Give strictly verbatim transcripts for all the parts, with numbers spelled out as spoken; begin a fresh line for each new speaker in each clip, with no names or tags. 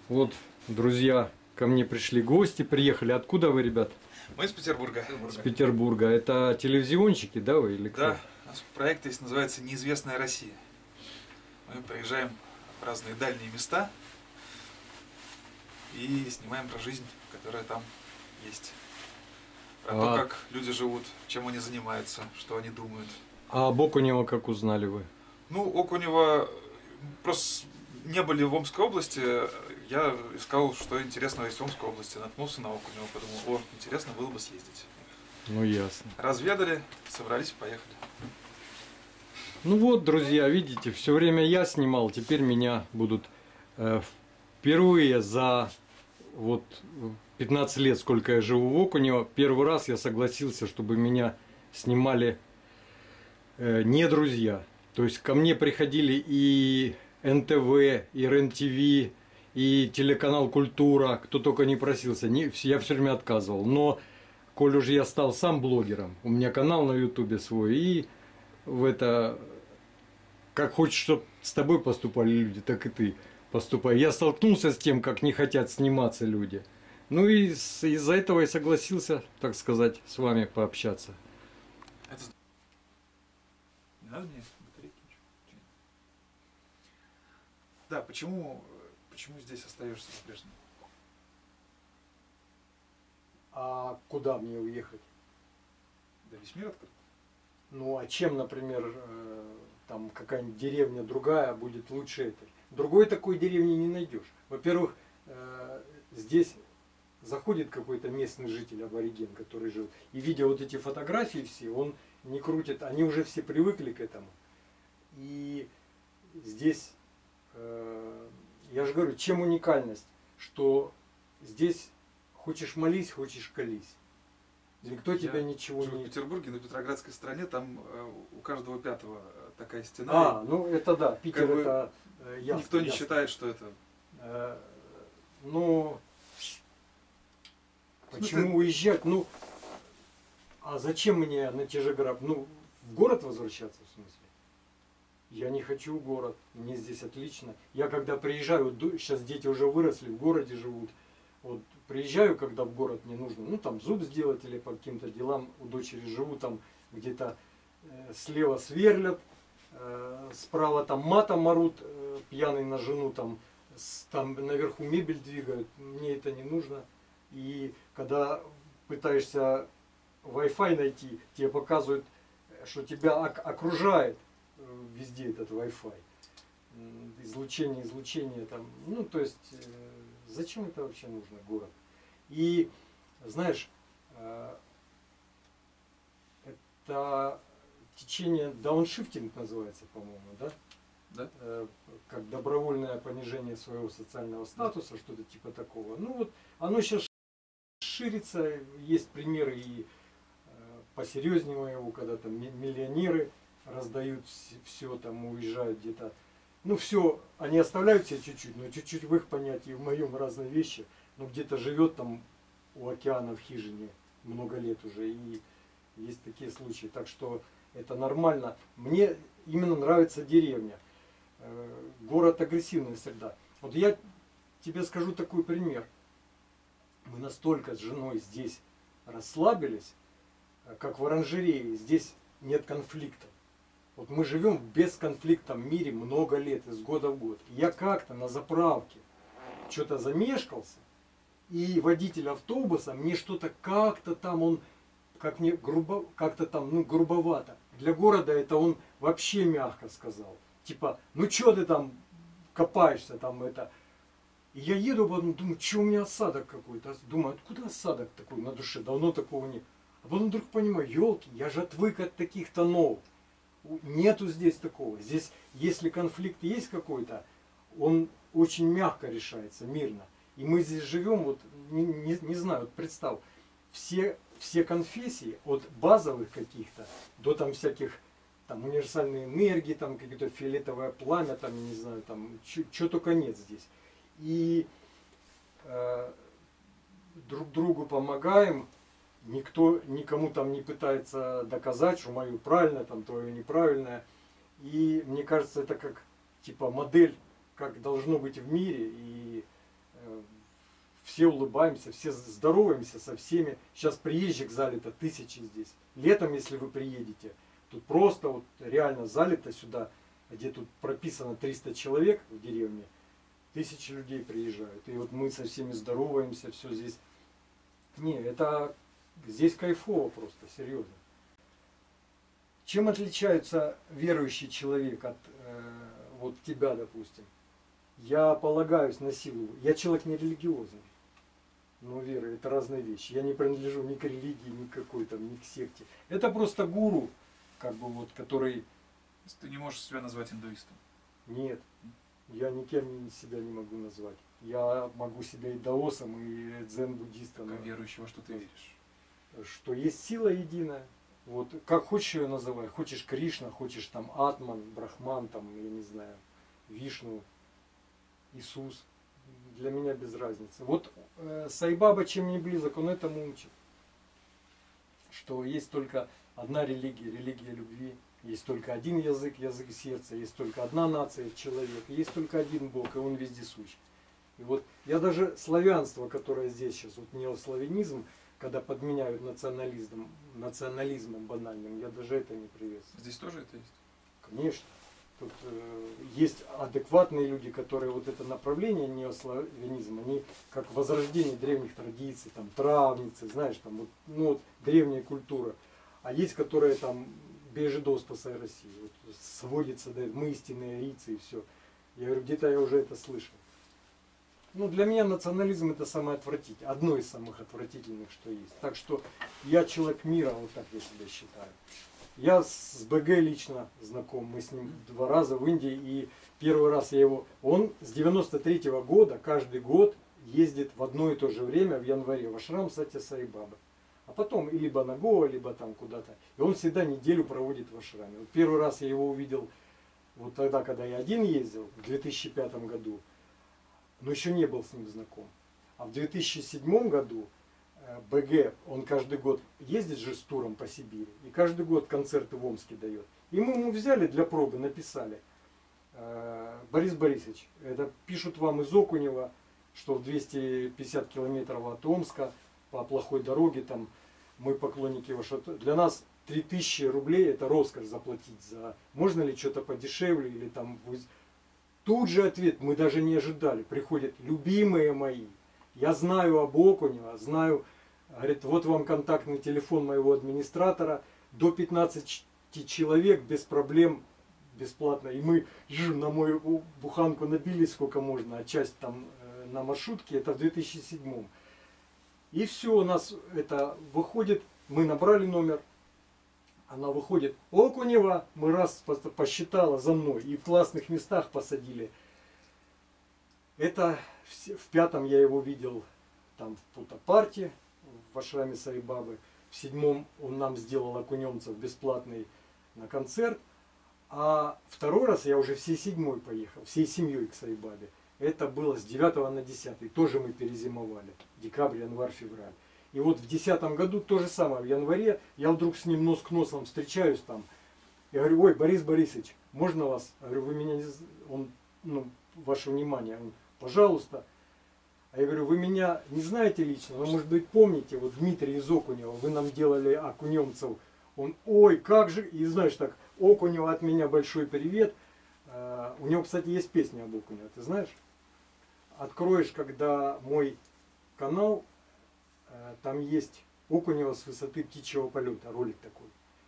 Вот, друзья, ко мне пришли гости, приехали. Откуда вы, ребят?
Мы из Петербурга.
Из Петербурга. Это телевизионщики, да, вы или кто?
Да, у нас проект есть, называется «Неизвестная Россия». Мы приезжаем в разные дальние места и снимаем про жизнь, которая там есть. Про
А...
то, как люди живут, чем они занимаются, что они думают.
А об Окунево как узнали вы?
Ну, Окунево просто не были в Омской области. Я искал, что интересного есть в Омской области. Наткнулся на Окунево, подумал, о, интересно было бы съездить.
Ну, ясно.
Разведали, собрались, поехали.
Ну вот, друзья, видите, все время я снимал, теперь меня будут э, впервые за вот пятнадцать лет, сколько я живу в Окунево, первый раз я согласился, чтобы меня снимали э, не друзья. То есть ко мне приходили и эн тэ вэ, и эр эн ти ви, и телеканал «Культура», кто только не просился, не, я все время отказывал. Но, коль уже я стал сам блогером, у меня канал на ютубе свой, и в это, как хочешь, чтобы с тобой поступали люди, так и ты поступай. Я столкнулся с тем, как не хотят сниматься люди. Ну и из-за этого и согласился, так сказать, с вами пообщаться.
Это... Не надо мне батарейки? Ничего. Да, почему, почему здесь остаешься по-прежнему?
А куда мне уехать?
Да весь мир открыт.
Ну а чем, например, там какая-нибудь деревня другая будет лучше этой? Другой такой деревни не найдешь. Во-первых, здесь заходит какой-то местный житель, абориген, который жил, и видя вот эти фотографии все, он не крутит, они уже все привыкли к этому. И здесь, я же говорю, чем уникальность, что здесь хочешь молись, хочешь колись. Никто тебя
Я
ничего
живу
не...
в Петербурге, на Петроградской стороне, там э, у каждого пятого такая стена.
А, ну это да, Питер
как бы
это э, ясно.
Никто не
ясно.
считает, что это...
Э, ну, почему
смысле...
уезжать? Ну, а зачем мне на Тяжеграб? Ну, в город возвращаться, в смысле? Я не хочу в город, мне здесь отлично. Я когда приезжаю, вот сейчас дети уже выросли, в городе живут. Вот приезжаю, когда в город мне нужно, ну там зуб сделать или по каким-то делам, у дочери живу, там где-то э, слева сверлят, э, справа там матом орут, э, пьяный на жену, там, с, там наверху мебель двигают, мне это не нужно. И когда пытаешься Wi-Fi найти, тебе показывают, что тебя окружает э, везде этот Wi-Fi. Излучение, излучение там, ну то есть... Э, Зачем это вообще нужно, город? И, знаешь, это течение дауншифтинг называется, по-моему, да?
Да?
Как добровольное понижение своего социального статуса, что-то типа такого. Ну вот, оно сейчас ширится, есть примеры и посерьезнее моего, когда там миллионеры раздают все, там уезжают где-то. Ну все, они оставляют себе чуть-чуть, но чуть-чуть в их понятии, в моем разные вещи. Но где-то живет там у океана в хижине много лет уже, и есть такие случаи. Так что это нормально. Мне именно нравится деревня. Город — агрессивная среда. Вот я тебе скажу такой пример. Мы настолько с женой здесь расслабились, как в оранжерее, здесь нет конфликтов. Вот мы живем в бесконфликтном мире много лет, из года в год. И я как-то на заправке что-то замешкался, и водитель автобуса мне что-то как-то там он, как мне грубо, как-то там, ну, грубовато. Для города это он вообще мягко сказал. Типа, ну что ты там копаешься там это. И я еду, потом думаю, что у меня осадок какой-то. Думаю, откуда осадок такой на душе? Давно такого нет. А потом вдруг понимаю, елки, я же отвык от таких тонов. Нету здесь такого. Здесь, если конфликт есть какой-то, он очень мягко решается, мирно. И мы здесь живем, вот, не, не, не знаю, вот представь, все, все конфессии, от базовых каких-то, до там всяких, там, универсальной энергии, там, какое-то фиолетовое пламя, там, не знаю, там, что только нет здесь. И э, друг другу помогаем. Никто никому там не пытается доказать, что мое правильное, там твое неправильное. И мне кажется, это как типа модель, как должно быть в мире. И Э, Все улыбаемся, все здороваемся со всеми. Сейчас приезжих залито тысячи здесь. Летом, если вы приедете, тут просто вот реально залито сюда, где тут прописано триста человек в деревне, тысячи людей приезжают. И вот мы со всеми здороваемся, все здесь. Не, это здесь кайфово просто, серьезно. Чем отличается верующий человек от э, вот тебя, допустим? Я полагаюсь на силу. Я человек не религиозный. Но вера — это разные вещи. Я не принадлежу ни к религии, ни к какой там, ни к секте. Это просто гуру, как бы вот, который...
Ты не можешь себя назвать индуистом.
Нет, я никем себя не могу назвать. Я могу себя и даосом, и дзен-буддистом.
Как верующего, что ты веришь?
Что есть сила единая. Вот как хочешь ее называй. Хочешь Кришна, хочешь там Атман, Брахман, там, я не знаю, Вишну, Иисус. Для меня без разницы. Вот э, Сайбаба чем не близок, он этому учит. Что есть только одна религия, религия любви. Есть только один язык, язык сердца. Есть только одна нация, человек. Есть только один Бог, и он вездесущ. И вот я даже славянство, которое здесь сейчас, вот неославянизм, когда подменяют национализмом, национализмом банальным, я даже это не приветствую.
Здесь тоже это есть?
Конечно. Тут э, есть адекватные люди, которые вот это направление неославянизма, они как возрождение древних традиций, там травницы, знаешь, там вот, ну, вот древняя культура. А есть, которые там бежидо спасай Россию, вот, сводится, да, мы истинные арийцы и все. Я говорю, где-то я уже это слышал. Ну, для меня национализм — это самое отвратительное, одно из самых отвратительных, что есть. Так что я человек мира, вот так я себя считаю. Я с БГ лично знаком, мы с ним два раза в Индии, и первый раз я его... Он с девяносто третьего года каждый год ездит в одно и то же время в январе в ашрам Сатья Саи Бабы. А потом и либо на Гоа, либо там куда-то. И он всегда неделю проводит в ашраме. Вот первый раз я его увидел вот тогда, когда я один ездил, в две тысячи пятом году. Но еще не был с ним знаком. А в две тысячи седьмом году БГ, он каждый год ездит же с туром по Сибири. И каждый год концерты в Омске дает. И мы ему взяли для пробы, написали. Борис Борисович, это пишут вам из Окунева, что в двести пятьдесят километров от Омска по плохой дороге, там мы поклонники вашего. Для нас три тысячи рублей это роскошь заплатить за... Можно ли что-то подешевле или там... Тут же ответ, мы даже не ожидали. Приходят, любимые мои, я знаю об Окунева, знаю, говорит, вот вам контактный телефон моего администратора, до пятнадцати человек без проблем, бесплатно. И мы ж, на мою буханку набили сколько можно, а часть там э, на маршрутке, это в две тысячи седьмом. И все, у нас это выходит, мы набрали номер, она выходит, Окунева, мы раз посчитала за мной, и в классных местах посадили. Это в пятом я его видел там в Путапарте, в ашраме Саи Бабы. В седьмом он нам сделал окунемцев бесплатный на концерт. А второй раз я уже всей седьмой поехал, всей семьей к Саи Бабе. Это было с девятого на десятый. Тоже мы перезимовали. Декабрь, январь, февраль. И вот в десятом году то же самое. В январе я вдруг с ним нос к носом встречаюсь там. Я говорю, ой, Борис Борисович, можно вас? Я говорю, вы меня не... Он, ну, ваше внимание. Он, пожалуйста. А я говорю, вы меня не знаете лично, но, может быть, помните, вот Дмитрий из Окунева, вы нам делали окунемцев. Он, ой, как же, и знаешь так, Окунева от меня большой привет. Uh, у него, кстати, есть песня об Окуневе, ты знаешь? Откроешь, когда мой канал, uh, там есть Окунева с высоты птичьего полета, ролик такой.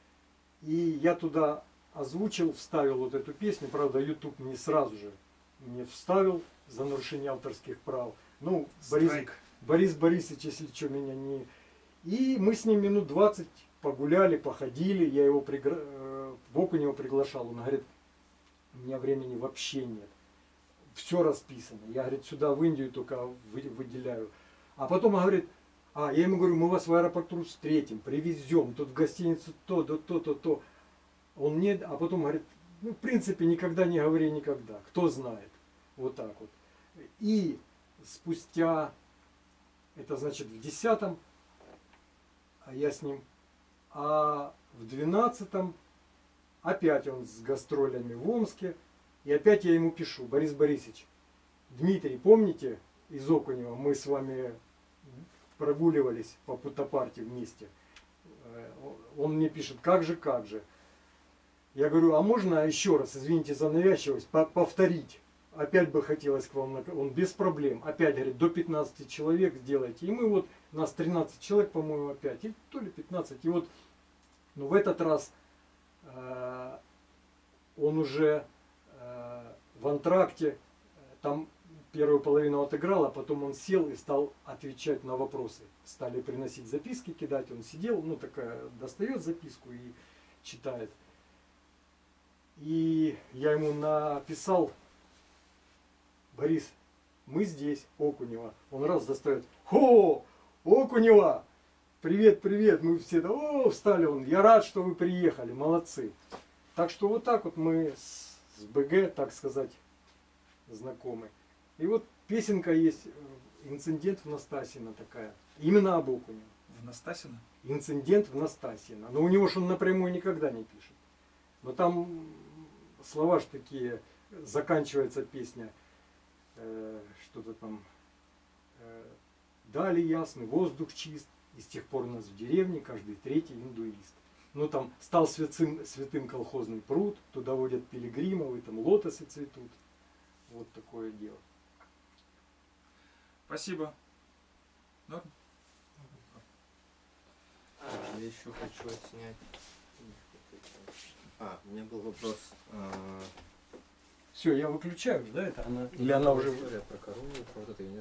И я туда озвучил, вставил вот эту песню, правда, YouTube мне сразу же мне вставил за нарушение авторских прав. Ну, Борис, Борис Борисович, если что, меня не... И мы с ним минут двадцать погуляли, походили, я его пригла... в Окунева приглашал, он говорит, у меня времени вообще нет. Все расписано. Я, говорит, сюда в Индию только выделяю. А потом говорит, а, я ему говорю, мы вас в аэропорту встретим, привезем, тут в гостиницу то, то, то, то, то. Он нет, а потом говорит, ну, в принципе, никогда не говори никогда. Кто знает. Вот так вот. И спустя, это значит в десятом, а я с ним, а в двенадцатом опять он с гастролями в Омске. И опять я ему пишу, Борис Борисович, Дмитрий, помните, из Окунева, мы с вами прогуливались по Путапарте вместе. Он мне пишет, как же, как же. Я говорю, а можно еще раз, извините за навязчивость, повторить? Опять бы хотелось к вам, он без проблем. Опять говорит, до пятнадцати человек сделайте. И мы вот, нас тринадцать человек, по-моему, опять, и то ли пятнадцать. И вот, ну, в этот раз э, он уже э, в антракте, там первую половину отыграл, а потом он сел и стал отвечать на вопросы. Стали приносить записки, кидать. Он сидел, ну, такая, достает записку и читает. И я ему написал: Борис, мы здесь, Окунева. Он раз достает: Хо, Окунева! Привет, привет! Мы все, о, встали, он, я рад, что вы приехали, молодцы. Так что вот так вот мы с, с БГ, так сказать, знакомы. И вот песенка есть, инцидент в Настасино такая, именно об Окуневе.
В Настасино?
Инцидент в Настасино. Но у него же он напрямую никогда не пишет. Но там слова ж такие, заканчивается песня, э, что-то там, э, дали ясный, воздух чист, и с тех пор у нас в деревне каждый третий индуист. Ну там стал святым, святым колхозный пруд, туда водят пилигримов, и там лотосы цветут. Вот такое дело.
Спасибо. Норм?
Я еще хочу отснять. А, у меня был вопрос.
Все, я выключаю, да, это она? Или она уже...
История про корову, про вот это, я не